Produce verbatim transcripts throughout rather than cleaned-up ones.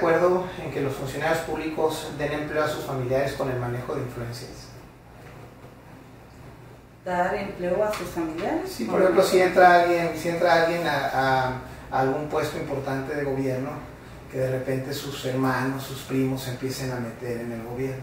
acuerdo en que los funcionarios públicos den empleo a sus familiares con el manejo de influencias? ¿Dar empleo a sus familiares? Sí, por ejemplo, si entra alguien, si entra alguien a, a, a algún puesto importante de gobierno, que de repente sus hermanos, sus primos se empiecen a meter en el gobierno.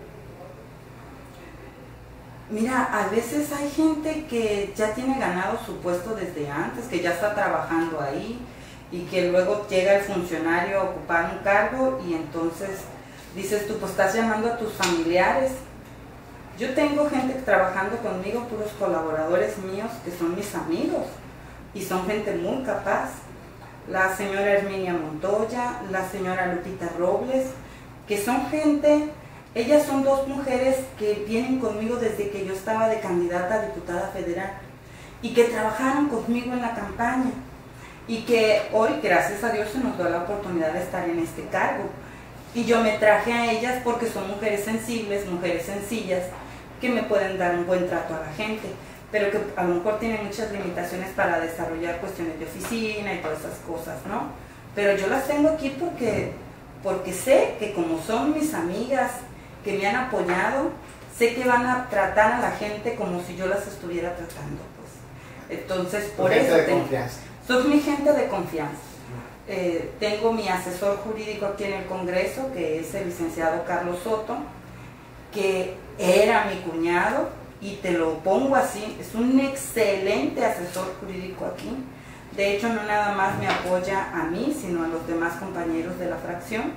Mira, a veces hay gente que ya tiene ganado su puesto desde antes, que ya está trabajando ahí y que luego llega el funcionario a ocupar un cargo y entonces dices tú, pues estás llamando a tus familiares. Yo tengo gente trabajando conmigo, puros colaboradores míos que son mis amigos y son gente muy capaz. La señora Herminia Montoya, la señora Lupita Robles, que son gente, ellas son dos mujeres que vienen conmigo desde que yo estaba de candidata a diputada federal y que trabajaron conmigo en la campaña y que hoy, gracias a Dios, se nos dio la oportunidad de estar en este cargo. Y yo me traje a ellas porque son mujeres sensibles, mujeres sencillas, que me pueden dar un buen trato a la gente, pero que a lo mejor tienen muchas limitaciones para desarrollar cuestiones de oficina y todas esas cosas, ¿no? Pero yo las tengo aquí porque, porque sé que como son mis amigas, que me han apoyado, sé que van a tratar a la gente como si yo las estuviera tratando, pues. Entonces, por eso de tengo, confianza. Soy mi gente de confianza. Eh, tengo mi asesor jurídico aquí en el Congreso, que es el licenciado Carlos Soto, que era mi cuñado, y te lo pongo así, es un excelente asesor jurídico aquí. De hecho, no nada más me apoya a mí, sino a los demás compañeros de la fracción.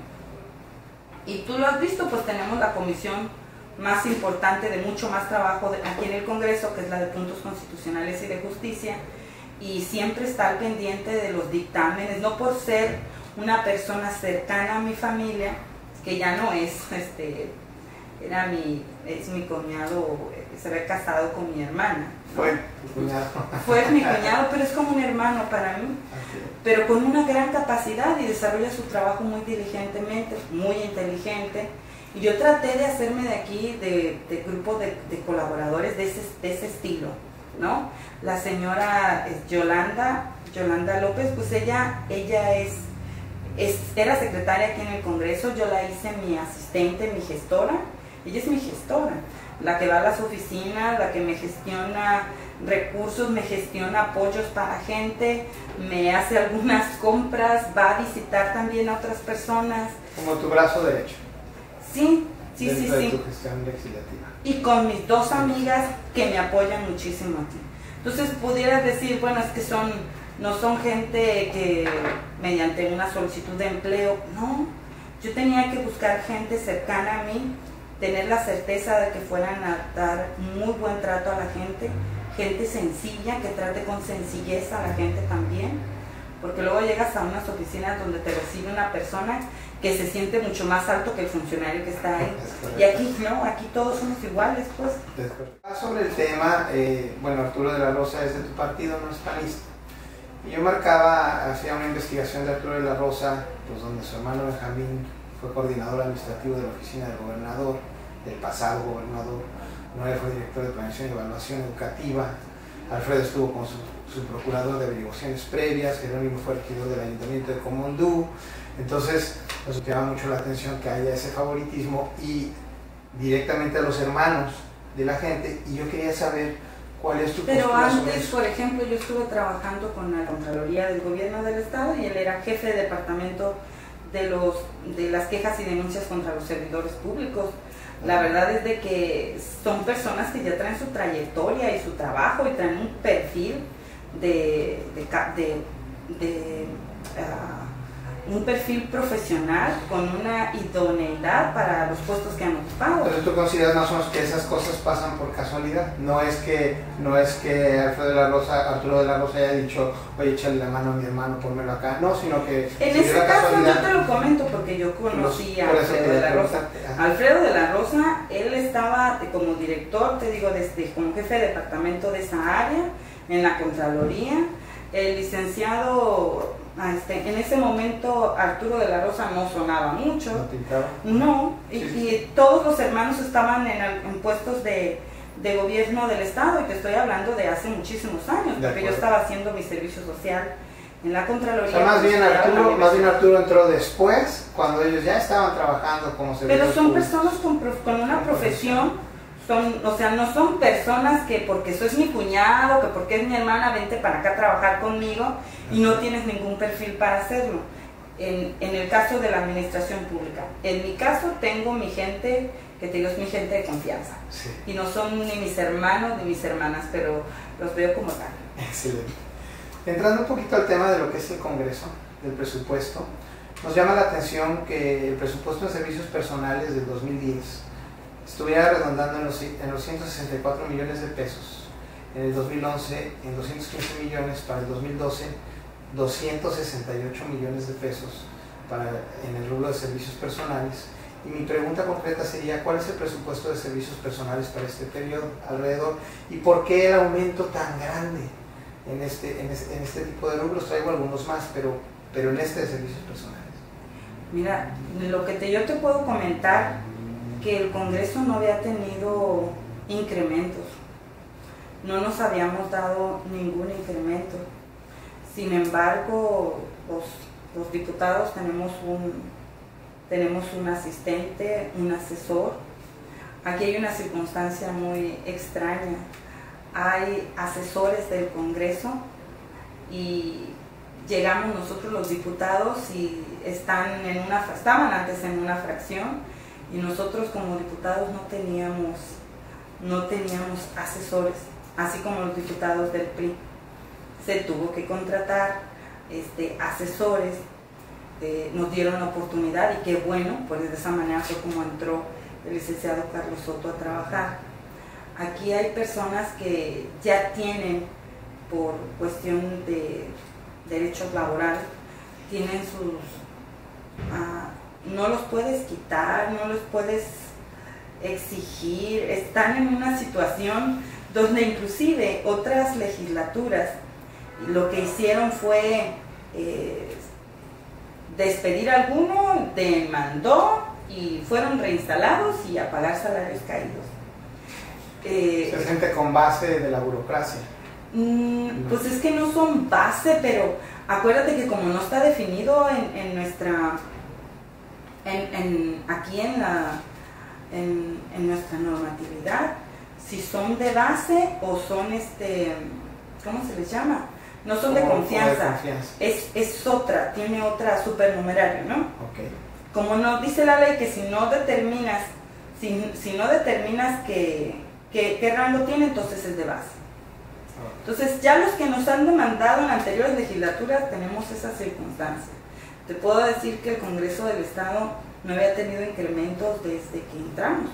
Y tú lo has visto, pues tenemos la comisión más importante, de mucho más trabajo de, aquí en el Congreso, que es la de puntos constitucionales y de justicia, y siempre está al pendiente de los dictámenes, no por ser una persona cercana a mi familia, que ya no es, este, era mi, es mi cuñado, se había casado con mi hermana. Fue tu cuñado. Fue mi cuñado, pero es como un hermano para mí, pero con una gran capacidad y desarrolla su trabajo muy diligentemente, muy inteligente. Y yo traté de hacerme de aquí, de, de grupo de, de colaboradores de ese, de ese estilo, ¿no? La señora Yolanda, Yolanda López, pues ella, ella es, es, era secretaria aquí en el Congreso, yo la hice mi asistente, mi gestora, ella es mi gestora, la que va a las oficinas, la que me gestiona recursos, me gestiona apoyos para gente, me hace algunas compras, va a visitar también a otras personas. Como tu brazo derecho. Sí, sí, sí, de sí. Tu gestión legislativa. Y con mis dos amigas que me apoyan muchísimo aquí. Entonces pudieras decir, bueno, es que son, no son gente que mediante una solicitud de empleo, no. Yo tenía que buscar gente cercana a mí, tener la certeza de que fueran a dar muy buen trato a la gente, gente sencilla, que trate con sencillez a la gente también, porque luego llegas a unas oficinas donde te recibe una persona que se siente mucho más alto que el funcionario que está ahí, y aquí no, aquí todos somos iguales, pues. Sobre el tema, eh, bueno, Arturo de la Rosa es de tu partido, no es panista, y yo marcaba, hacía una investigación de Arturo de la Rosa, pues donde su hermano Benjamín fue coordinador administrativo de la oficina del gobernador, del pasado gobernador, Noé fue director de planeación y evaluación educativa, Alfredo estuvo con su, su procurador de averiguaciones previas, Jerónimo fue regidor del ayuntamiento de Comondú. Entonces nos llama mucho la atención que haya ese favoritismo y directamente a los hermanos de la gente, y yo quería saber cuál es tu Pero postura sobre antes, eso. por ejemplo, yo estuve trabajando con la Contraloría del Gobierno del Estado y él era jefe de departamento de, los, de las quejas y denuncias contra los servidores públicos. La verdad es de que son personas que ya traen su trayectoria y su trabajo y traen un perfil de, de, de, de uh, un perfil profesional con una idoneidad para los puestos que han ocupado. Entonces tú consideras más o menos que esas cosas pasan por casualidad, no es que no es que Alfredo de la Rosa, Arturo de la Rosa haya dicho, oye, échale la mano a mi hermano, pónmelo acá, no, sino que en ese caso yo te lo comento porque yo conocí a Alfredo de la Rosa. Alfredo de la Rosa, él estaba como director, te digo, desde como jefe de departamento de esa área, en la Contraloría. El licenciado, este, en ese momento Arturo de la Rosa no sonaba mucho, ¿No pintaba? no, y, Sí, sí. y todos los hermanos estaban en, en puestos de, de gobierno del Estado, y te estoy hablando de hace muchísimos años, porque yo estaba haciendo mi servicio social en la Contraloría. O sea, más bien, custodiaba la Arturo, más bien universidad. Arturo entró después, cuando ellos ya estaban trabajando como servidores Pero son públicos. personas con, prof- con una profesión, son, o sea, no son personas que porque soy mi cuñado, que porque es mi hermana, vente para acá a trabajar conmigo y no tienes ningún perfil para hacerlo. En, en el caso de la administración pública, en mi caso tengo mi gente, que te digo es mi gente de confianza, Sí. y no son ni mis hermanos ni mis hermanas, pero los veo como tal. Excelente. Entrando un poquito al tema de lo que es el Congreso, del presupuesto, nos llama la atención que el presupuesto de servicios personales del dos mil diez estuviera redondando en los, en los ciento sesenta y cuatro millones de pesos, en el dos mil once en doscientos quince millones, para el dos mil doce doscientos sesenta y ocho millones de pesos para, en el rubro de servicios personales. Y mi pregunta concreta sería, ¿cuál es el presupuesto de servicios personales para este periodo alrededor y por qué el aumento tan grande en este, en este, en este tipo de rubros? Traigo algunos más, pero, pero en este de servicios personales. Mira, lo que te, yo te puedo comentar, que el Congreso no había tenido incrementos, no nos habíamos dado ningún incremento. Sin embargo, los, los diputados tenemos un, tenemos un asistente, un asesor. Aquí hay una circunstancia muy extraña. Hay asesores del Congreso y llegamos nosotros los diputados y están en una, estaban antes en una fracción y nosotros como diputados no teníamos, no teníamos asesores, así como los diputados del P R I. Se tuvo que contratar este, asesores, eh, nos dieron la oportunidad y qué bueno, pues de esa manera fue como entró el licenciado Carlos Soto a trabajar. Aquí hay personas que ya tienen, por cuestión de derechos laborales, tienen sus, uh, no los puedes quitar, no los puedes exigir, están en una situación donde inclusive otras legislaturas lo que hicieron fue eh, despedir a alguno, demandó y fueron reinstalados y a pagar salarios caídos. Eh, Se gente con base de la burocracia. Mm, pues es que no son base, pero acuérdate que como no está definido en, en nuestra, en, en, aquí en, la, en, en nuestra normatividad, si son de base o son, este, ¿cómo se les llama? No son de confianza, de confianza. Es, es otra, tiene otra supernumerario, ¿no? Okay. Como nos dice la ley que si no determinas, si, si no determinas que, que, qué rango tiene, entonces es de base. Entonces ya los que nos han demandado en anteriores legislaturas tenemos esa circunstancia. Te puedo decir que el Congreso del Estado no había tenido incrementos desde que entramos.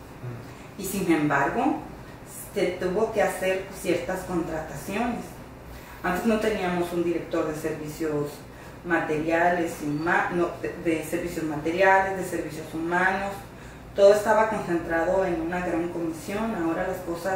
Y sin embargo, se tuvo que hacer ciertas contrataciones. Antes no teníamos un director de servicios materiales, no, de, de servicios materiales, de servicios humanos. Todo estaba concentrado en una gran comisión. Ahora las cosas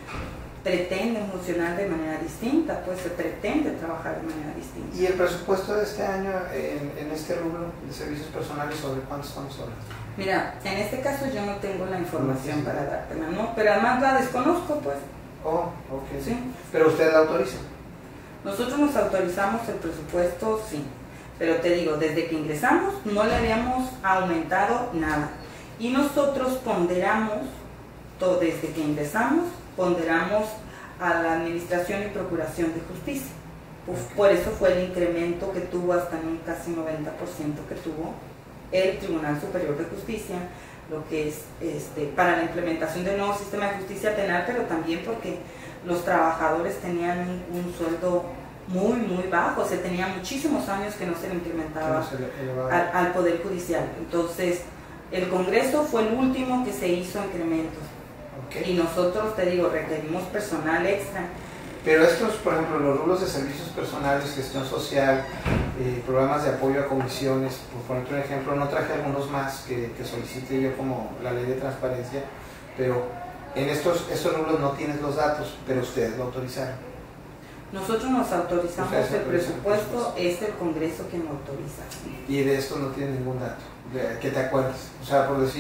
pretenden funcionar de manera distinta, pues se pretende trabajar de manera distinta. ¿Y el presupuesto de este año en, en este rubro de servicios personales, sobre cuánto estamos hablando? Mira, en este caso yo no tengo la información sí. para dártela, ¿no? Pero además la desconozco, pues. Oh, ok. ¿Sí? ¿Pero usted la autoriza? Nosotros nos autorizamos el presupuesto, sí. Pero te digo, desde que ingresamos no le habíamos aumentado nada. Y nosotros ponderamos, todo, desde que ingresamos, ponderamos a la Administración y Procuración de Justicia. Pues, okay. Por eso fue el incremento que tuvo hasta en un casi noventa por ciento que tuvo el Tribunal Superior de Justicia, lo que es este, para la implementación del nuevo sistema de justicia penal, pero también porque los trabajadores tenían un, un sueldo muy, muy bajo, o sea, tenía muchísimos años que no se le implementaba no se le al, al Poder Judicial. Entonces, el Congreso fue el último que se hizo incrementos. Okay. Y nosotros, te digo, requerimos personal extra. Pero estos, por ejemplo, los rubros de servicios personales, gestión social, eh, programas de apoyo a comisiones, por ponerte un ejemplo, no traje algunos más que, que solicite yo como la ley de transparencia, pero en estos, estos rubros no tienes los datos, pero ustedes lo autorizaron. Nosotros nos autorizamos el presupuesto, es el Congreso quien lo autoriza. Y de esto no tienes ningún dato, de, que te acuerdes. O sea, por decir,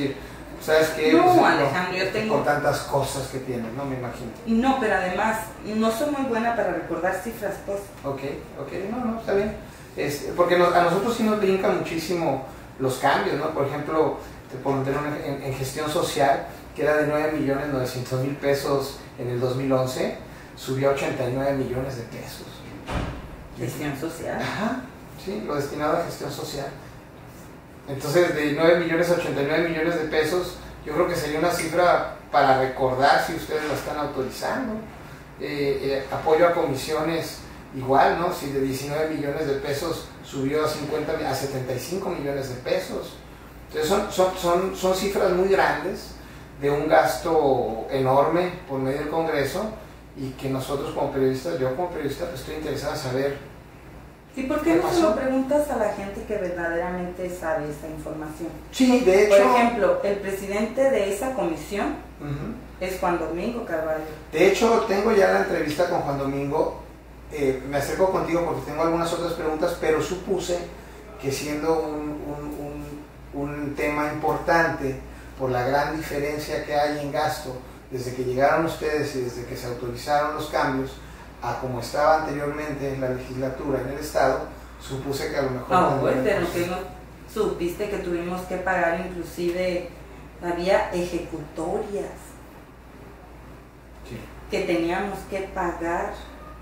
¿Sabes qué? No, O sea, Alejandro, yo tengo... Por tantas cosas que tienes, ¿no? Me imagino. No, pero además, no soy muy buena para recordar cifras, pues. Ok, ok, no, no, está bien. Es, porque nos, a nosotros sí nos brinca muchísimo los cambios, ¿no? Por ejemplo, te puedo tener en, en gestión social, que era de nueve millones novecientos mil pesos en el dos mil once, subió a ochenta y nueve millones de pesos. Gestión social. Ajá, sí, lo destinado a gestión social. Entonces, de nueve millones a ochenta y nueve millones de pesos, yo creo que sería una cifra para recordar si ustedes la están autorizando. Eh, eh, apoyo a comisiones, igual, ¿no? Si de diecinueve millones de pesos subió a, cincuenta, a setenta y cinco millones de pesos. Entonces, son, son, son, son cifras muy grandes, de un gasto enorme por medio del Congreso, y que nosotros como periodistas, yo como periodista, pues estoy interesado en saber. ¿Y por qué no se lo preguntas a la gente que verdaderamente sabe esa información? Sí, de hecho... Por ejemplo, el presidente de esa comisión uh-huh. es Juan Domingo Carvalho. De hecho, tengo ya la entrevista con Juan Domingo. Eh, me acerco contigo porque tengo algunas otras preguntas, pero supuse que siendo un, un, un, un tema importante por la gran diferencia que hay en gasto desde que llegaron ustedes y desde que se autorizaron los cambios a como estaba anteriormente en la legislatura, en el Estado, supuse que a lo mejor... Ah, bueno, pero que no supiste que tuvimos que pagar, inclusive había ejecutorias sí. que teníamos que pagar,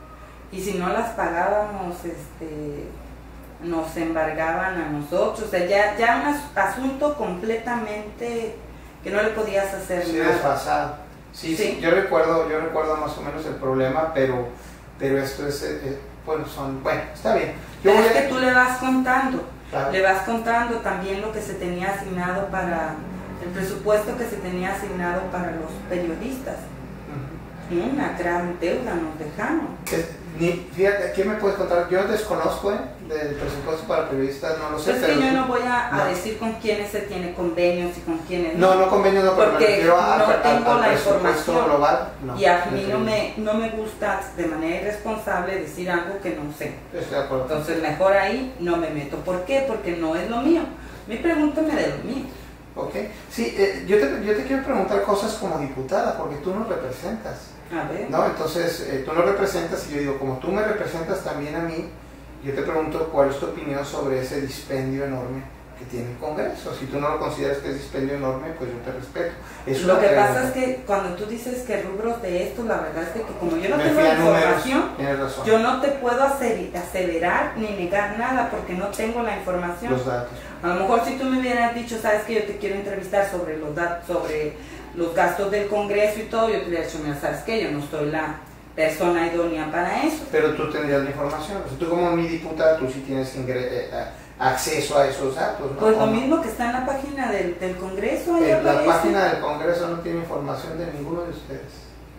y si no las pagábamos, este, nos embargaban a nosotros, o sea, ya, ya un asunto completamente que no le podías hacer sí, nada. Desfasado. Sí, sí, sí, yo recuerdo, yo recuerdo más o menos el problema, pero, pero esto es, es, bueno, son, bueno, está bien. Yo pero es a... que tú le vas contando, claro. le vas contando también lo que se tenía asignado para, el presupuesto que se tenía asignado para los periodistas. Uh-huh. Una gran deuda nos dejaron. Es, ni, fíjate, ¿qué me puedes contar? Yo desconozco, ¿eh? Del presupuesto para periodistas, no lo sé. Es pero que yo no voy a, no. a decir con quiénes se tiene convenios y con quiénes no. No, no convenios, no, pero porque me refiero a, no a, tengo a, a la información global. No, y a mí no me, no me gusta de manera irresponsable decir algo que no sé. Estoy de acuerdo. Entonces mejor ahí no me meto. ¿Por qué? Porque no es lo mío. Mi pregúntame de lo mío. Ok, sí, eh, yo, te, yo te quiero preguntar cosas como diputada, porque tú nos representas. A ver. ¿No? Entonces, eh, tú nos representas y yo digo, como tú me representas también a mí, yo te pregunto cuál es tu opinión sobre ese dispendio enorme que tiene el Congreso. Si tú no lo consideras que es dispendio enorme, pues yo te respeto. Es lo que pregunta. pasa es que cuando tú dices que rubros de esto, la verdad es que, que como yo no me tengo la información, números, yo no te puedo acelerar ni negar nada porque no tengo la información. Los datos. A lo mejor si tú me hubieras dicho, sabes que yo te quiero entrevistar sobre los datos, sobre los gastos del Congreso y todo, yo te hubiera dicho, mira, sabes que yo no soy la persona idónea para eso. Pero tú tendrías la información. O sea, tú como mi diputada, tú sí tienes eh, acceso a esos datos, ¿no? Pues lo mismo que está en la página del, del Congreso. Ahí eh, la página del Congreso no tiene información de ninguno de ustedes.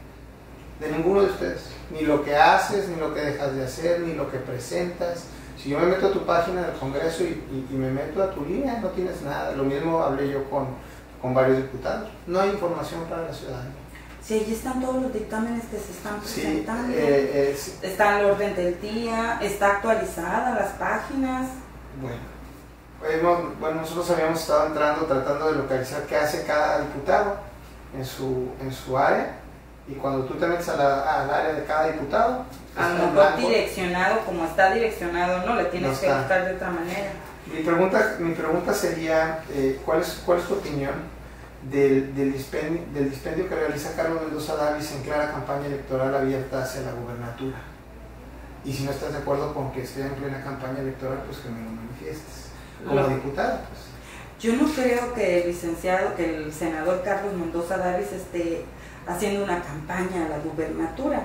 De ninguno de ustedes. Ni lo que haces, ni lo que dejas de hacer, ni lo que presentas. Si yo me meto a tu página del Congreso y, y, y me meto a tu línea, no tienes nada. Lo mismo hablé yo con, con varios diputados. No hay información para la ciudadanía. Sí, ahí están todos los dictámenes que se están presentando. Sí, eh, eh, sí. Está el orden del día, está actualizada las páginas. Bueno, bueno, bueno, nosotros habíamos estado entrando tratando de localizar qué hace cada diputado en su, en su área. Y cuando tú te metes a la, al área de cada diputado, a lo mejor direccionado, como está direccionado, no, le tienes no que buscar de otra manera. Mi pregunta, mi pregunta sería, eh, ¿cuál, es, ¿cuál es tu opinión del, del, dispendio, del dispendio que realiza Carlos Mendoza Davis en clara campaña electoral abierta hacia la gubernatura? Y si no estás de acuerdo con que esté en plena campaña electoral, pues que me lo manifiestes. Como lo, diputada, pues. Yo no creo que el licenciado, que el senador Carlos Mendoza Davis esté haciendo una campaña a la gubernatura.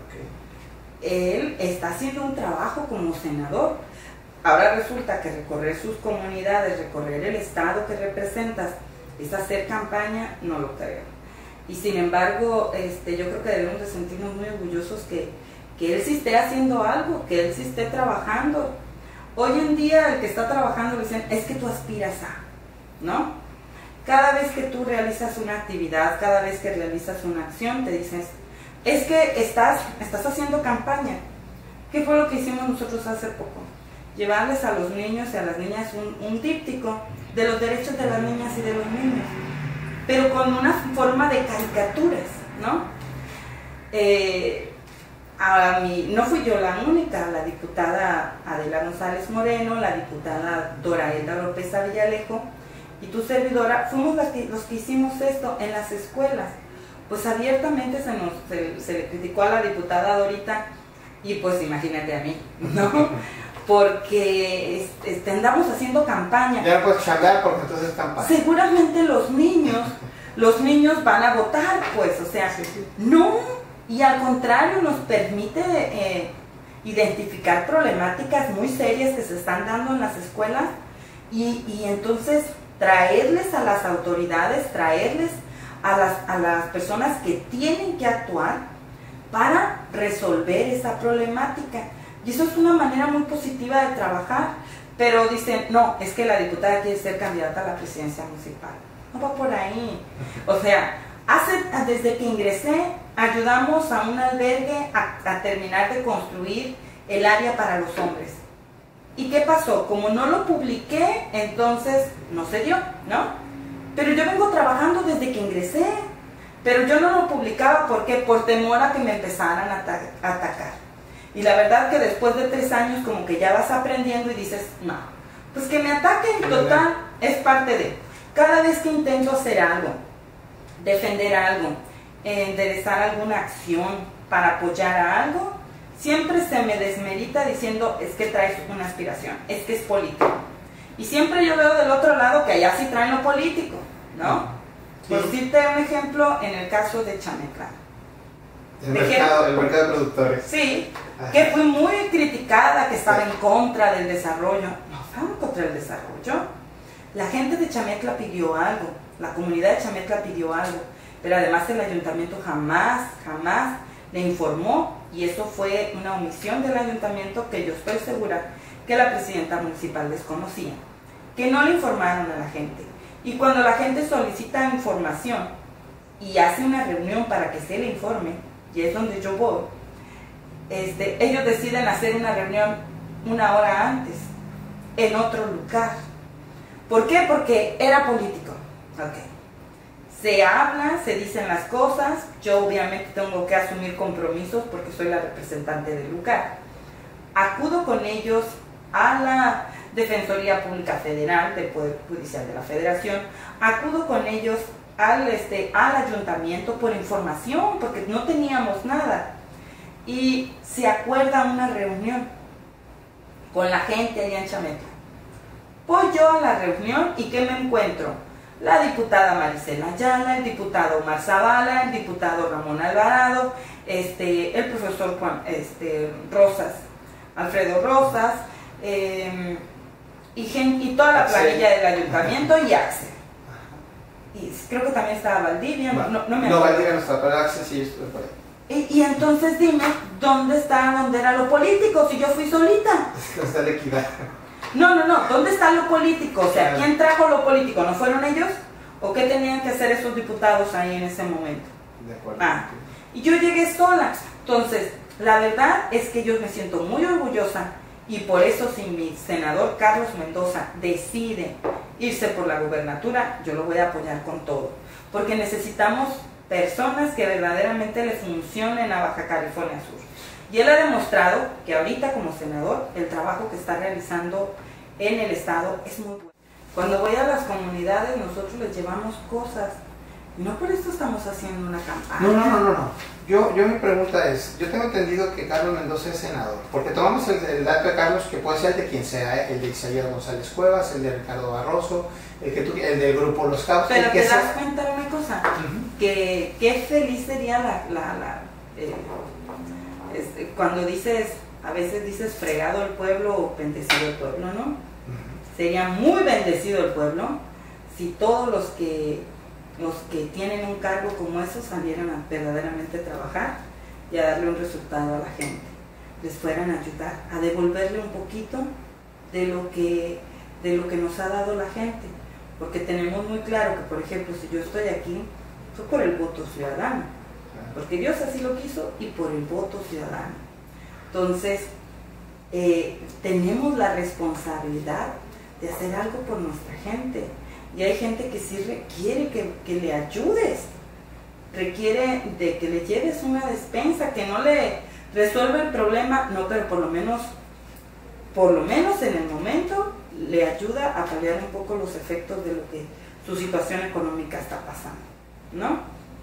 Él está haciendo un trabajo como senador. Ahora resulta que recorrer sus comunidades, recorrer el estado que representas, es hacer campaña, no lo creo. Y sin embargo, este, yo creo que debemos de sentirnos muy orgullosos que, que él sí esté haciendo algo, que él sí esté trabajando. Hoy en día el que está trabajando le dicen, es que tú aspiras a, ¿no? Cada vez que tú realizas una actividad, cada vez que realizas una acción, te dices, es que estás, estás haciendo campaña. ¿Qué fue lo que hicimos nosotros hace poco? Llevarles a los niños y a las niñas un, un díptico de los derechos de las niñas y de los niños. pero con una forma de caricaturas, ¿no? Eh, a mí, no fui yo la única, la diputada Adela González Moreno, la diputada Doraelda López Avillalejo y tu servidora, fuimos los que, los que hicimos esto en las escuelas. Pues abiertamente se, nos, se, se le criticó a la diputada Dorita y pues imagínate a mí, ¿no? Porque este, andamos haciendo campaña. Ya no puedes chambear porque entonces es campaña. Seguramente los niños, los niños van a votar, pues, o sea, sí, sí. No, y al contrario nos permite eh, identificar problemáticas muy serias que se están dando en las escuelas y, y entonces traerles a las autoridades, traerles a las, a las personas que tienen que actuar para resolver esa problemática. Y eso es una manera muy positiva de trabajar, pero dicen, no, es que la diputada quiere ser candidata a la presidencia municipal. No va por ahí. O sea, hace, desde que ingresé, ayudamos a un albergue a, a terminar de construir el área para los hombres. ¿Y qué pasó? Como no lo publiqué, entonces no se dio, ¿no? Pero yo vengo trabajando desde que ingresé, pero yo no lo publicaba, ¿por qué? Por temor a que me empezaran a, ata a atacar. Y la verdad que después de tres años como que ya vas aprendiendo y dices, no, pues que me ataquen, total, es parte de... Cada vez que intento hacer algo, defender algo, enderezar alguna acción para apoyar a algo, siempre se me desmerita diciendo, es que traes una aspiración, es que es político. Y siempre yo veo del otro lado que allá sí traen lo político, ¿no? Sí. Por decirte un ejemplo, en el caso de Chametla. El mercado, el mercado de productores. Sí, ajá, que fui muy criticada, que estaba sí. en contra del desarrollo. No estaba en contra del desarrollo. La gente de Chametla pidió algo, la comunidad de Chametla pidió algo, pero además el ayuntamiento jamás, jamás le informó, y eso fue una omisión del ayuntamiento que yo estoy segura que la presidenta municipal desconocía, que no le informaron a la gente. Y cuando la gente solicita información y hace una reunión para que se le informe, y es donde yo voy, este, ellos deciden hacer una reunión una hora antes, en otro lugar. ¿Por qué? Porque era político. Okay. Se habla, se dicen las cosas, yo obviamente tengo que asumir compromisos porque soy la representante del lugar. Acudo con ellos a la Defensoría Pública Federal, del Poder Judicial de la Federación, acudo con ellos al, este, al ayuntamiento por información, porque no teníamos nada. Y se acuerda una reunión con la gente allá en Chametla. Voy yo a la reunión y ¿qué me encuentro? La diputada Maricela Ayala, el diputado Omar Zavala, el diputado Ramón Alvarado, este, el profesor Juan este, Rosas, Alfredo Rosas, eh, y, gen, y toda la planilla del ayuntamiento y Axel. Y creo que también estaba Valdivia, no, no, no me acuerdo. No, Valdivia no está, pero Axel sí estuvo por ahí. Y, y entonces dime, ¿dónde está, dónde era lo político si yo fui solita? No está la equidad. No, no, no, ¿dónde está lo político? O sea, ¿quién trajo lo político? ¿No fueron ellos? ¿O qué tenían que hacer esos diputados ahí en ese momento? De acuerdo. Ah, y yo llegué sola. Entonces, la verdad es que yo me siento muy orgullosa y por eso si mi senador Carlos Mendoza decide irse por la gubernatura, yo lo voy a apoyar con todo. Porque necesitamos personas que verdaderamente le funcionen a Baja California Sur. Y él ha demostrado que ahorita como senador el trabajo que está realizando en el estado es muy bueno. Cuando voy a las comunidades nosotros les llevamos cosas. No por esto estamos haciendo una campaña. No, no, no, no. no. Yo, yo mi pregunta es, yo tengo entendido que Carlos Mendoza es senador, porque tomamos el, el dato de Carlos, que puede ser el de quien sea, ¿eh? El de Isaías González Cuevas, el de Ricardo Barroso, el, que tú, el del grupo Los Caos. Pero que te sea... das cuenta de una cosa, uh-huh. que qué feliz sería la... la, la eh, este, cuando dices, a veces dices fregado el pueblo o bendecido el pueblo, ¿no? Uh-huh. Sería muy bendecido el pueblo si todos los que... los que tienen un cargo como eso salieran a verdaderamente trabajar y a darle un resultado a la gente, les fueran a ayudar, a devolverle un poquito de lo que, de lo que nos ha dado la gente, porque tenemos muy claro que, por ejemplo, si yo estoy aquí, fue por el voto ciudadano, porque Dios así lo quiso y por el voto ciudadano. Entonces, eh, tenemos la responsabilidad de hacer algo por nuestra gente. y hay gente que sí requiere que, que le ayudes, requiere de que le lleves una despensa, que no le resuelve el problema, no, pero por lo menos, por lo menos en el momento, le ayuda a paliar un poco los efectos de lo que su situación económica está pasando, ¿no?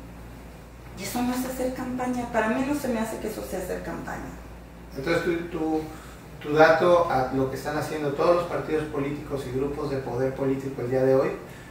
Y eso no es hacer campaña, para mí no se me hace que eso sea hacer campaña. Entonces tu, tu, tu dato a lo que están haciendo todos los partidos políticos y grupos de poder político el día de hoy,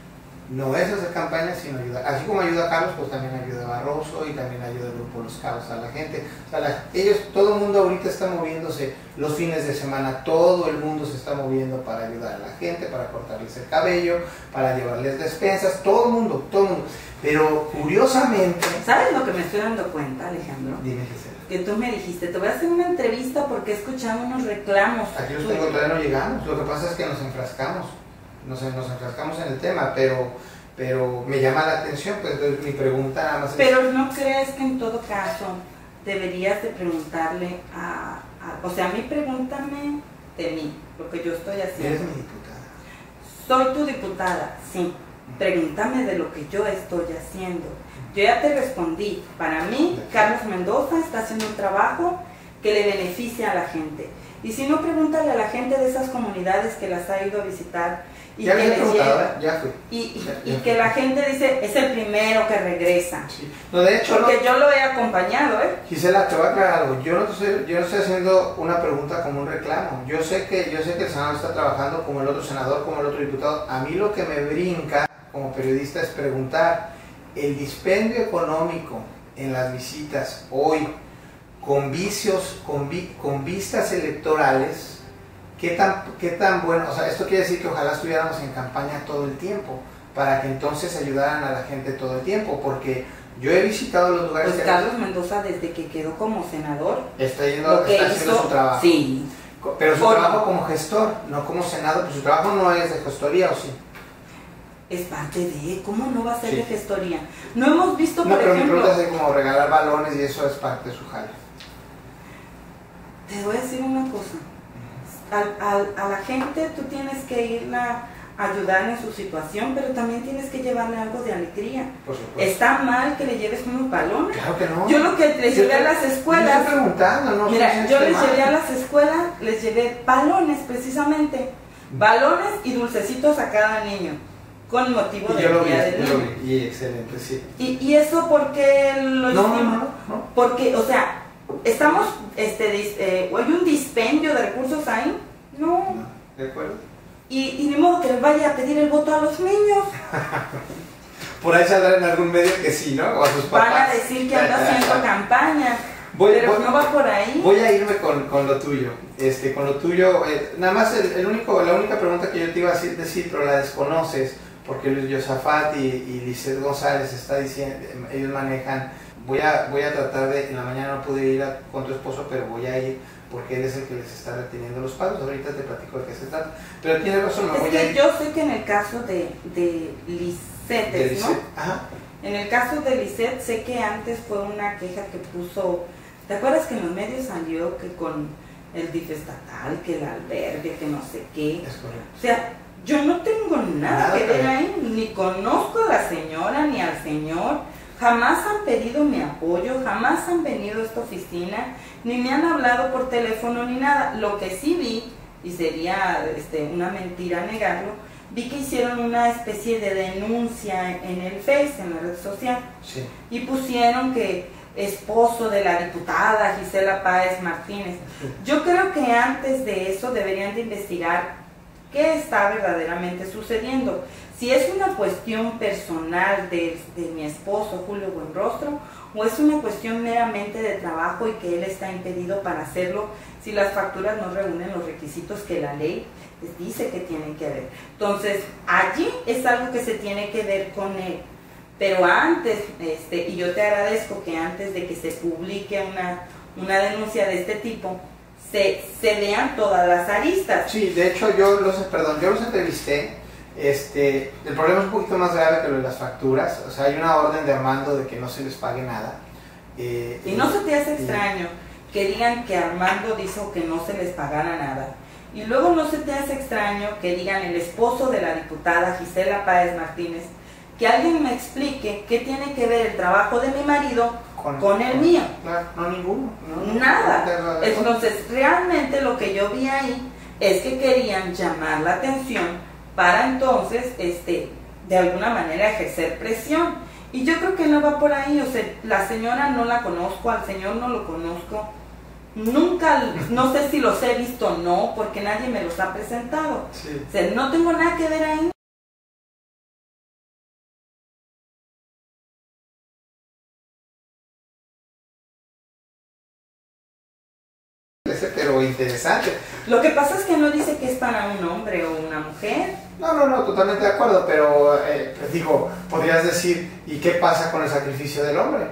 no es hacer campaña, sino ayudar. Así como ayuda a Carlos, pues también ayuda a Barroso y también ayuda al grupo Los Cabos a la gente. O sea, la, ellos, todo el mundo ahorita está moviéndose los fines de semana, todo el mundo se está moviendo para ayudar a la gente, para cortarles el cabello, para llevarles despensas, todo el mundo, todo el mundo. Pero curiosamente... ¿Sabes lo que me estoy dando cuenta, Alejandro? Dime qué será. Que tú me dijiste, te voy a hacer una entrevista porque he escuchado unos reclamos. Aquí los tengo, todavía no llegamos, lo que pasa es que nos enfrascamos. Nos, nos enfrascamos en el tema, pero, pero me llama la atención, pues entonces mi pregunta nada más es... Pero ¿no crees que en todo caso deberías de preguntarle a, a... O sea, a mí pregúntame de mí, lo que yo estoy haciendo. Eres mi diputada. Soy tu diputada, sí. Pregúntame de lo que yo estoy haciendo. Yo ya te respondí. Para mí, Carlos Mendoza está haciendo un trabajo que le beneficia a la gente. Y si no, pregúntale a la gente de esas comunidades que las ha ido a visitar y ya que les lleva. Ya fui. Y, y, ya, y ya que fui. la gente dice, es el primero que regresa. Sí. No, de hecho, porque no, yo lo he acompañado, ¿eh? Gisela, te voy a aclarar algo. Yo no, te estoy, yo no estoy haciendo una pregunta como un reclamo. Yo sé que yo sé que el senador está trabajando como el otro senador, como el otro diputado. A mí lo que me brinca como periodista es preguntar, el dispendio económico en las visitas hoy, con vicios, con, vi, con vistas electorales, ¿qué tan, qué tan bueno? O sea, esto quiere decir que ojalá estuviéramos en campaña todo el tiempo, para que entonces ayudaran a la gente todo el tiempo, porque yo he visitado los lugares... Pues Carlos Mendoza, desde que quedó como senador, está, yendo, está haciendo hizo, su trabajo. Sí. Pero su Por, trabajo como gestor, no como senador, pues su trabajo no es de gestoría, ¿o sí? Es parte de, ¿cómo no va a ser sí. de gestoría? No hemos visto, no, por pero ejemplo... mi pregunta es como regalar balones y eso es parte de su jale. Te voy a decir una cosa. A, a, a la gente tú tienes que irla a ayudar en su situación, pero también tienes que llevarle algo de alegría. Por supuesto. ¿Está mal que le lleves unos balones? Claro que no. Yo lo que les llevé a las escuelas... Estoy preguntando, no Mira, yo les mal. llevé a las escuelas, les llevé balones precisamente. Balones y dulcecitos a cada niño. Con motivo y del lo día vi, del yo niño. lo vi, y excelente, sí. Y, y eso porque lo no, hicimos, no, no, no. Porque, o sea, estamos, este, dis, eh, hay un dispendio de recursos ahí, no. no de acuerdo. Y, y ni modo que les vaya a pedir el voto a los niños. Por ahí saldrá en algún medio que sí, ¿no? O a sus papás. Van a decir que anda haciendo campaña. Voy, pero voy, no va por ahí. Voy a irme con, con lo tuyo. Este, con lo tuyo, eh, nada más el, el único, la única pregunta que yo te iba a decir, decir pero la desconoces, porque Luis Yosafat y, y Lizeth González está diciendo, ellos manejan, voy a, voy a tratar de, en la mañana no pude ir a, con tu esposo, pero voy a ir porque él es el que les está reteniendo los pagos. Ahorita te platico de qué se trata. Pero tiene razón, me es voy que a ir. yo sé que en el caso de, de Lizeth, de ¿no? Ajá. En el caso de Lizeth, sé que antes fue una queja que puso, ¿te acuerdas que en los medios salió que con el D I F estatal, que el albergue, que no sé qué? Es correcto. O sea, yo no tengo nada, nada que ver ahí, ni conozco a la señora ni al señor, jamás han pedido mi apoyo, jamás han venido a esta oficina, ni me han hablado por teléfono ni nada. Lo que sí vi, y sería este, una mentira negarlo, vi que hicieron una especie de denuncia en el Face, en la red social, sí. Y pusieron que esposo de la diputada Gisela Páez Martínez. Yo creo que antes de eso deberían de investigar qué está verdaderamente sucediendo. Si es una cuestión personal de, de mi esposo Julio Buenrostro, o es una cuestión meramente de trabajo y que él está impedido para hacerlo si las facturas no reúnen los requisitos que la ley les dice que tienen que ver. Entonces, allí es algo que se tiene que ver con él. Pero antes, este, y yo te agradezco que antes de que se publique una, una denuncia de este tipo, se, se vean todas las aristas. Sí, de hecho yo los, perdón, yo los entrevisté. Este, el problema es un poquito más grave que lo de las facturas. O sea, hay una orden de Armando de que no se les pague nada. Eh, y no se te hace extraño y, que digan que Armando dijo que no se les pagara nada. Y luego no se te hace extraño que digan el esposo de la diputada Gisela Páez Martínez, que alguien me explique qué tiene que ver el trabajo de mi marido con, con el con, mío. Claro, no ninguno. No, Nada. No, entonces, realmente lo que yo vi ahí es que querían llamar la atención para entonces, este, de alguna manera ejercer presión. Y yo creo que no va por ahí. O sea, la señora no la conozco, al señor no lo conozco. Nunca, no sé si los he visto o no, porque nadie me los ha presentado. Sí. O sea, no tengo nada que ver ahí. Pero interesante. Lo que pasa es que no dice que es para un hombre o una mujer. No, no, no, totalmente de acuerdo, pero eh, pues digo, podrías decir, ¿y qué pasa con el sacrificio del hombre?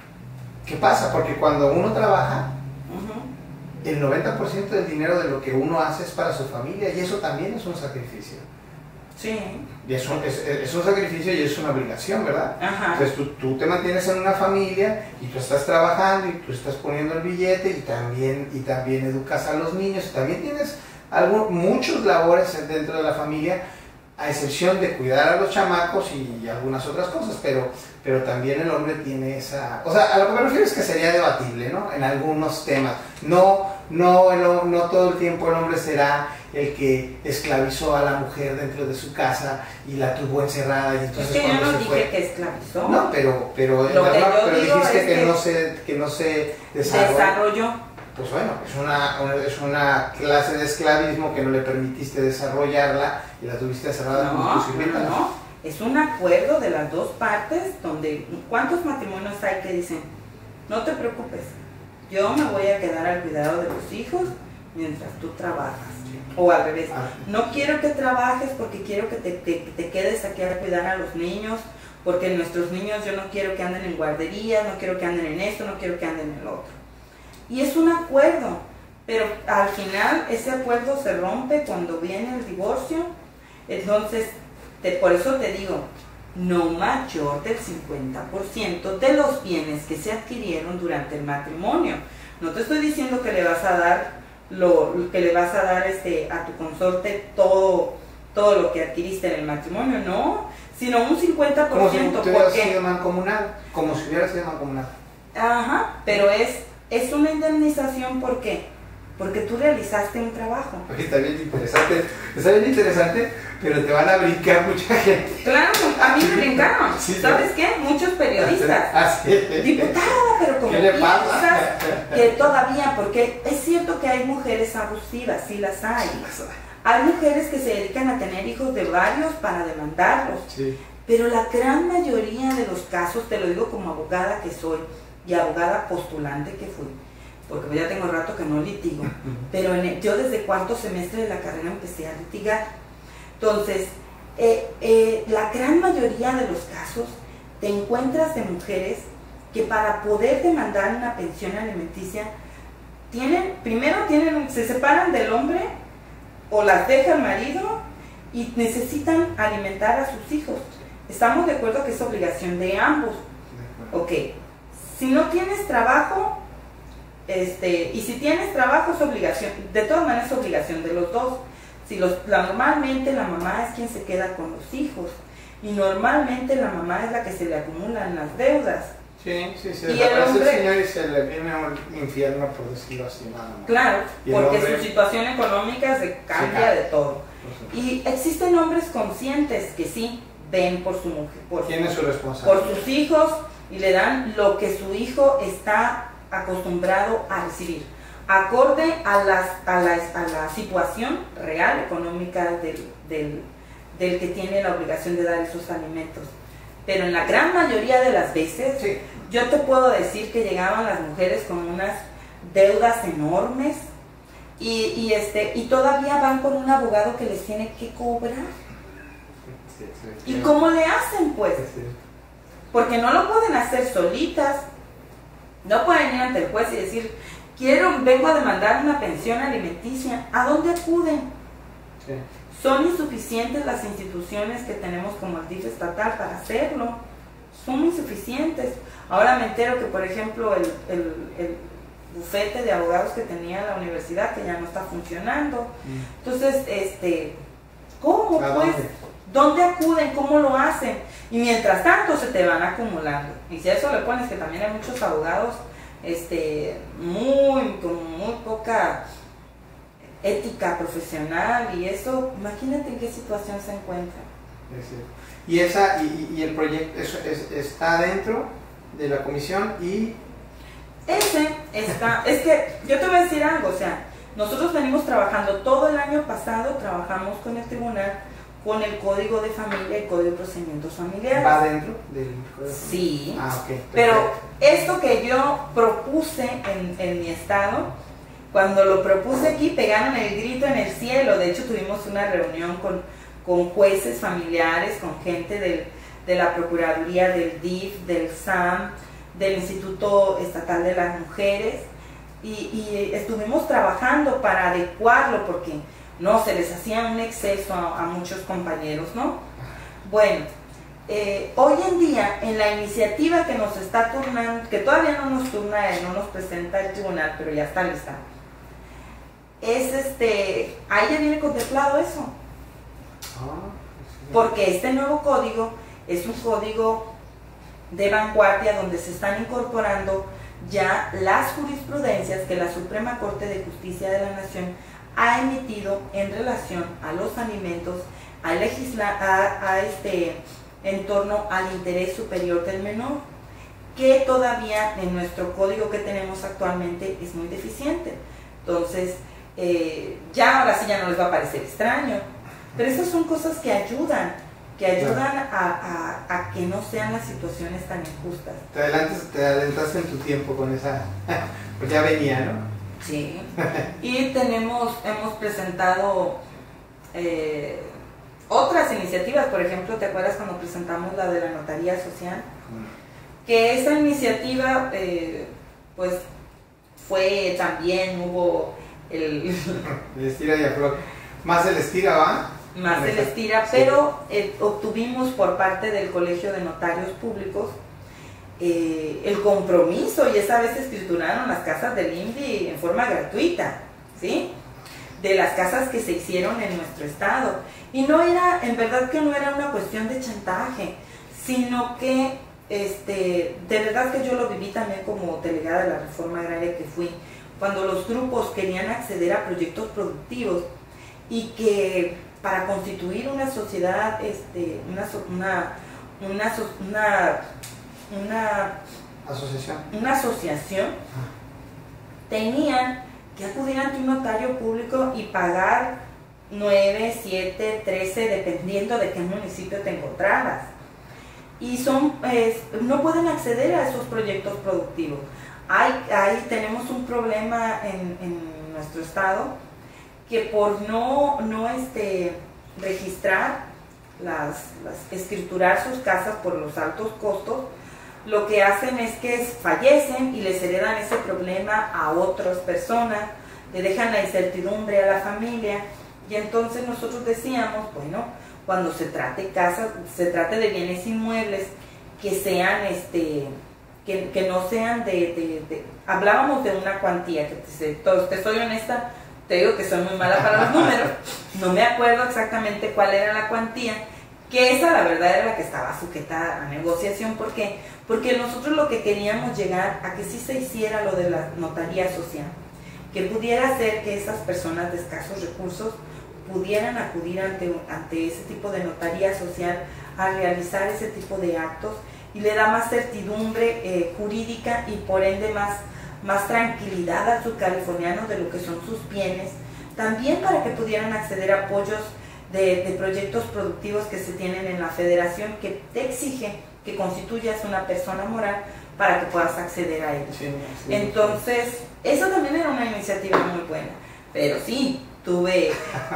¿Qué pasa? Porque cuando uno trabaja, uh-huh, el noventa por ciento del dinero de lo que uno hace es para su familia, y eso también es un sacrificio. Sí. Y es un, es, es un sacrificio y es una obligación, ¿verdad? Ajá. Entonces tú, tú te mantienes en una familia y tú estás trabajando y tú estás poniendo el billete y también, y también educas a los niños, y también tienes algo, muchos labores dentro de la familia, a excepción de cuidar a los chamacos y algunas otras cosas, pero, pero también el hombre tiene esa... O sea, a lo que me refiero es que sería debatible, ¿no? En algunos temas. No, no, no, no todo el tiempo el hombre será el que esclavizó a la mujer dentro de su casa y la tuvo encerrada. Y entonces es que yo no dije fue... que esclavizó. No, pero, pero, Lo que verdad, yo pero digo dijiste es que, que no se, que no se desarrolló. desarrolló. Pues bueno, es una, una, es una clase de esclavismo que no le permitiste desarrollarla y la tuviste encerrada no, como tu sirvienta. No, no, es un acuerdo de las dos partes donde, ¿cuántos matrimonios hay que dicen? No te preocupes, yo me voy a quedar al cuidado de los hijos mientras tú trabajas. O al revés, no quiero que trabajes porque quiero que te, que, que te quedes aquí a cuidar a los niños, porque nuestros niños yo no quiero que anden en guarderías, no quiero que anden en esto, no quiero que anden en el otro. Y es un acuerdo, pero al final ese acuerdo se rompe cuando viene el divorcio. Entonces, te, por eso te digo, no mayor del cincuenta por ciento de los bienes que se adquirieron durante el matrimonio. No te estoy diciendo que le vas a dar lo que le vas a dar este a tu consorte todo todo lo que adquiriste en el matrimonio, no, sino un cincuenta por ciento. Como si hubiera sido mancomunado, como si hubiera sido mancomunado. Ajá, pero es es una indemnización, ¿por qué? Porque tú realizaste un trabajo. Oye, está bien interesante, está bien interesante, pero te van a brincar mucha gente. Claro, a mí me brincaron. Sí, ¿sabes qué? Muchos periodistas. Ah, sí. Diputada, pero como ¿qué le pasa? Que todavía, porque es cierto que hay mujeres abusivas, sí las hay. Hay mujeres que se dedican a tener hijos de varios para demandarlos. Sí. Pero la gran mayoría de los casos, te lo digo como abogada que soy, y abogada postulante que fui, porque ya tengo rato que no litigo, pero en el, yo desde cuarto semestre de la carrera empecé a litigar. Entonces, eh, eh, la gran mayoría de los casos te encuentras de mujeres que para poder demandar una pensión alimenticia, tienen, primero tienen, se separan del hombre o las deja el marido y necesitan alimentar a sus hijos. Estamos de acuerdo que es obligación de ambos. Ok. Si no tienes trabajo, este, y si tienes trabajo es obligación, de todas maneras es obligación de los dos. Si los, la, normalmente la mamá es quien se queda con los hijos y normalmente la mamá es la que se le acumulan las deudas. Sí, sí, sí. Y el hombre, el señor y se le viene un infierno, por decirlo así, nada más. Claro, porque hombre, su situación económica se cambia de todo. Y existen hombres conscientes que sí ven por su mujer, por, ¿quién es su responsabilidad? Por sus hijos, y le dan lo que su hijo está acostumbrado a recibir, acorde a, las, a, la, a la situación real económica del, del, del que tiene la obligación de dar esos alimentos. Pero en la gran mayoría de las veces, sí, yo te puedo decir que llegaban las mujeres con unas deudas enormes y, y, este, y todavía van con un abogado que les tiene que cobrar. Sí, sí, ¿y sí, cómo le hacen, pues? Sí. Porque no lo pueden hacer solitas. No pueden ir ante el juez y decir, quiero, vengo a demandar una pensión alimenticia. ¿A dónde acuden? Sí. Son insuficientes las instituciones que tenemos como el D I F estatal para hacerlo. Son insuficientes. Ahora me entero que, por ejemplo, el, el, el, bufete de abogados que tenía la universidad, que ya no está funcionando. Mm. Entonces, este, ¿cómo pues? Dónde? ¿Dónde acuden? ¿Cómo lo hacen? Y mientras tanto se te van acumulando. Y si a eso le pones que también hay muchos abogados este, muy, con muy poca ética profesional y eso, imagínate en qué situación se encuentra. Es cierto. Y, esa, y, y el proyecto es, es, está dentro de la comisión y... Ese está, es que yo te voy a decir algo, o sea, nosotros venimos trabajando todo el año pasado, trabajamos con el tribunal, con el Código de Familia y Código de Procedimientos Familiares. ¿Va dentro del Código de Familia? Sí, ah, okay, pero esto que yo propuse en, en mi estado, cuando lo propuse aquí pegaron el grito en el cielo. De hecho tuvimos una reunión con, con jueces familiares, con gente del, de la Procuraduría, del D I F, del S A M, del Instituto Estatal de las Mujeres, y, y estuvimos trabajando para adecuarlo porque no, se les hacía un exceso a, a muchos compañeros, ¿no? Bueno, eh, hoy en día, en la iniciativa que nos está turnando, que todavía no nos turna, no nos presenta el tribunal, pero ya está lista, es este, ahí ya viene contemplado eso. Porque este nuevo código es un código de vanguardia donde se están incorporando ya las jurisprudencias que la Suprema Corte de Justicia de la Nación ha emitido en relación a los alimentos, a legislar, a, a este, en torno al interés superior del menor, que todavía en nuestro código que tenemos actualmente es muy deficiente. Entonces, eh, ya ahora sí ya no les va a parecer extraño, pero esas son cosas que ayudan, que ayudan a, a, a que no sean las situaciones tan injustas. Te adelantas, te adelantaste en tu tiempo con esa, pues ya venía, ¿no? Sí, y tenemos, hemos presentado eh, otras iniciativas, por ejemplo, ¿te acuerdas cuando presentamos la de la notaría social? Que esa iniciativa, eh, pues, fue también, hubo el... el estira y afloja. Más el estira, ¿va? Más el estira, pero eh, obtuvimos por parte del Colegio de Notarios Públicos Eh, el compromiso, y esa vez escrituraron las casas del I N V I en forma gratuita, ¿sí? De las casas que se hicieron en nuestro estado. Y no era, en verdad que no era una cuestión de chantaje, sino que, este, de verdad que yo lo viví también como delegada de la reforma agraria que fui, cuando los grupos querían acceder a proyectos productivos y que para constituir una sociedad, este, una, una, una, una Una asociación, una asociación tenían que acudir ante un notario público y pagar nueve, siete, trece, dependiendo de qué municipio te encontraras. Y son, eh, no pueden acceder a esos proyectos productivos. Hay, ahí tenemos un problema en, en nuestro estado, que por no, no este, registrar, las, las, escriturar sus casas por los altos costos, lo que hacen es que fallecen y les heredan ese problema a otras personas, le dejan la incertidumbre a la familia, y entonces nosotros decíamos, bueno, cuando se trate casas, se trate de bienes inmuebles que sean, este, que, que no sean de, de, de, hablábamos de una cuantía, que te, te soy honesta, te digo que soy muy mala para los números, no me acuerdo exactamente cuál era la cuantía, que esa la verdad era la que estaba sujeta a negociación. ¿Por qué? Porque nosotros lo que queríamos llegar a que sí se hiciera lo de la notaría social, que pudiera hacer que esas personas de escasos recursos pudieran acudir ante, ante ese tipo de notaría social a realizar ese tipo de actos, y le da más certidumbre eh, jurídica y por ende más, más tranquilidad a sus californianos de lo que son sus bienes, también para que pudieran acceder a apoyos De, de proyectos productivos que se tienen en la federación, que te exige que constituyas una persona moral para que puedas acceder a ellos. Sí, sí, Entonces, sí. Eso también era una iniciativa muy buena, pero sí, tuve,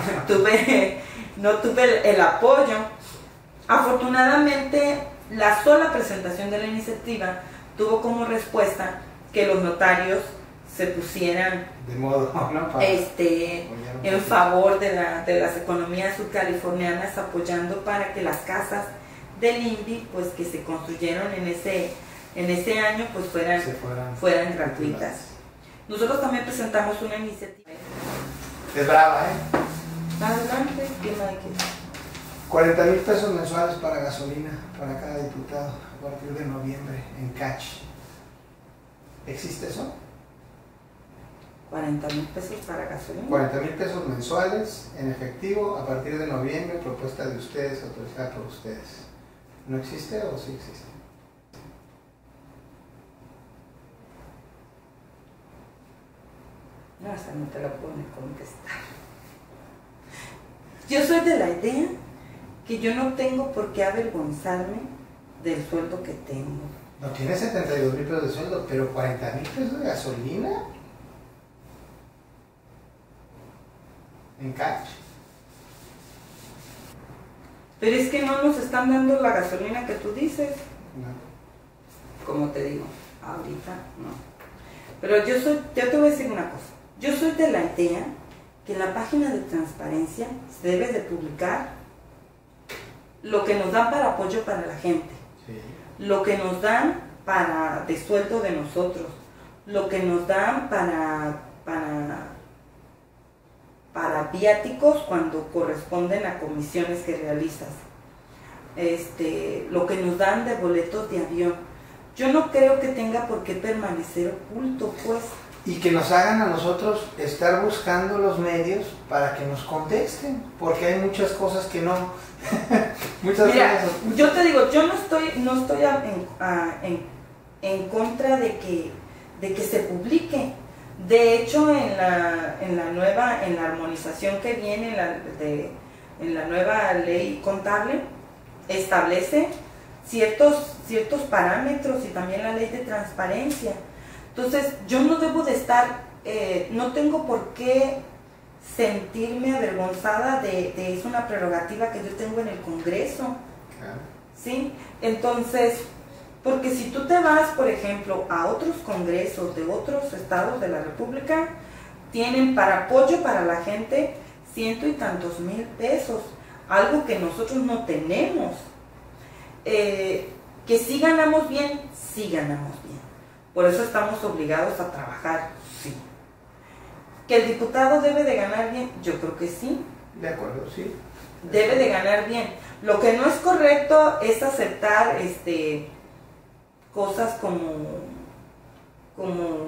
tuve no tuve el, el apoyo. Afortunadamente, la sola presentación de la iniciativa tuvo como respuesta que los notarios se pusieran de modo, ¿no? Para este, en favor de, la, de las economías subcalifornianas, apoyando para que las casas del I N V I, pues que se construyeron en ese, en ese año, pues fueran, fueran, fueran gratuitas. Nosotros también presentamos una iniciativa. Es brava, ¿eh? Adelante, ¿quién hay que...? cuarenta mil pesos mensuales para gasolina para cada diputado a partir de noviembre en C A C H. ¿Existe eso? cuarenta mil pesos para gasolina. cuarenta mil pesos mensuales en efectivo a partir de noviembre, propuesta de ustedes, autorizada por ustedes. ¿No existe o sí existe? No, esa no te la puedo ni contestar. Yo soy de la idea que yo no tengo por qué avergonzarme del sueldo que tengo. No tiene setenta y dos mil pesos de sueldo, pero cuarenta mil pesos de gasolina en C A C H. Pero es que no nos están dando la gasolina que tú dices. No. Como te digo, ahorita no. Pero yo soy, yo te voy a decir una cosa. Yo soy de la idea que en la página de transparencia se debe de publicar lo que nos dan para apoyo para la gente, Sí. lo que nos dan para de sueldo de nosotros, lo que nos dan para, para, para viáticos cuando corresponden a comisiones que realizas, este, lo que nos dan de boletos de avión. Yo no creo que tenga por qué permanecer oculto, pues. Y que nos hagan a nosotros estar buscando los medios para que nos contesten, porque hay muchas cosas que no. muchas Mira, cosas. yo te digo, yo no estoy, no estoy a- en, a- en, en contra de que, de que se publique. De hecho, en la, en la nueva, en la armonización que viene, en la, de, en la nueva ley contable, establece ciertos, ciertos parámetros y también la ley de transparencia. Entonces, yo no debo de estar, eh, no tengo por qué sentirme avergonzada de, de, es una prerrogativa que yo tengo en el Congreso, Claro. ¿sí? Entonces, porque si tú te vas, por ejemplo, a otros congresos de otros estados de la República, tienen para apoyo para la gente ciento y tantos mil pesos, algo que nosotros no tenemos. Eh, que sí ganamos bien, sí ganamos bien. Por eso estamos obligados a trabajar, sí. ¿Que el diputado debe de ganar bien? Yo creo que sí. De acuerdo, sí. Debe de ganar bien. Lo que no es correcto es aceptar este, cosas como, como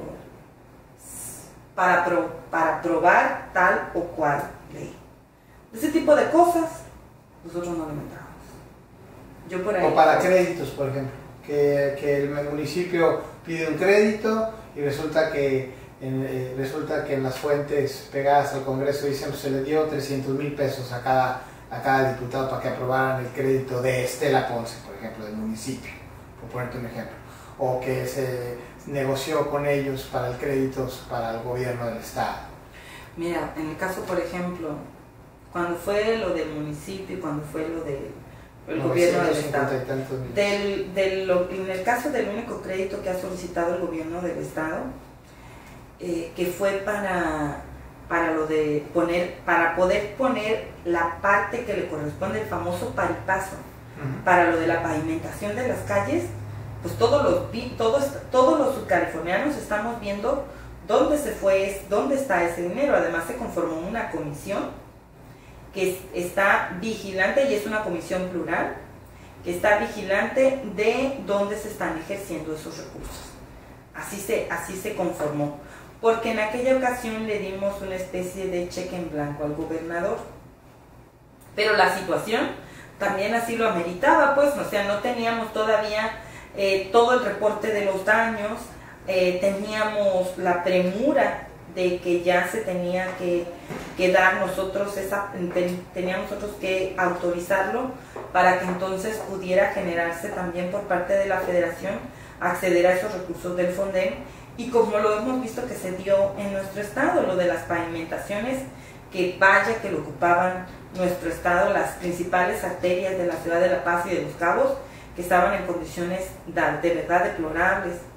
para, pro, para probar tal o cual ley. Ese tipo de cosas nosotros no le metamos. Yo por ahí. O para créditos, por ejemplo, que, que el municipio pide un crédito y resulta que en, eh, resulta que en las fuentes pegadas al Congreso dicen que se le dio trescientos mil pesos a cada, a cada diputado para que aprobaran el crédito de Estela Ponce, por ejemplo, del municipio, por ponerte un ejemplo, o que se negoció con ellos para el crédito para el gobierno del estado. Mira, en el caso, por ejemplo, cuando fue lo del municipio, cuando fue lo del el gobierno del estado, del, del, lo, en el caso del único crédito que ha solicitado el gobierno del estado, eh, que fue para, para lo de poner, para poder poner la parte que le corresponde, el famoso paripazo, uh-huh. Para lo de la pavimentación de las calles, pues todos los, todos, todos los subcalifornianos estamos viendo dónde se fue, dónde está ese dinero. Además se conformó una comisión que está vigilante, y es una comisión plural, que está vigilante de dónde se están ejerciendo esos recursos. Así se, así se conformó, porque en aquella ocasión le dimos una especie de cheque en blanco al gobernador, pero la situación también así lo ameritaba, pues, o sea, no teníamos todavía eh, todo el reporte de los daños, eh, teníamos la premura de que ya se tenía que, que dar nosotros, esa, teníamos nosotros que autorizarlo para que entonces pudiera generarse también por parte de la federación acceder a esos recursos del FONDEM, y como lo hemos visto que se dio en nuestro estado, lo de las pavimentaciones, que vaya que lo ocupaban nuestro estado, las principales arterias de la ciudad de La Paz y de Los Cabos, que estaban en condiciones de, de verdad deplorables.